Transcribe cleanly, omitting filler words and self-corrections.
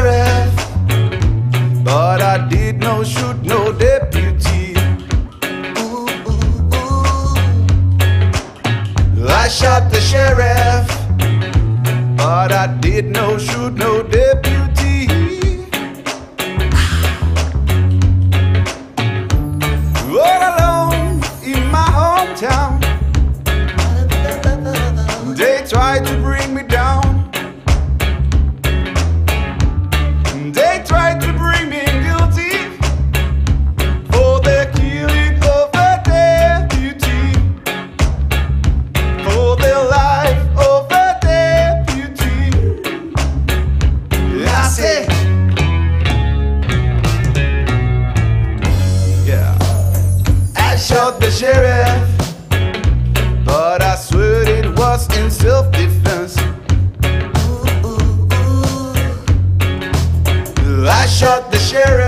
sheriff, but I did no shoot no deputy. Ooh, ooh, ooh. I shot the sheriff, but I did no shoot no deputy. All alone in my hometown, they tried to bring me down. They tried to bring me guilty for the killing of a deputy, for the life of a deputy. I say, yeah, I shot the sheriff, but I swear it was in self-defense. I shot the sheriff,